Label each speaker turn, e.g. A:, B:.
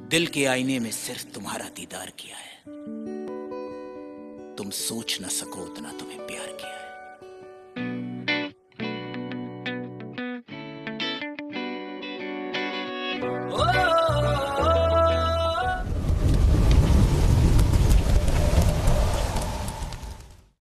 A: दिल के आईने में सिर्फ तुम्हारा दीदार किया है। तुम सोच न सको उतना तुम्हें प्यार किया है।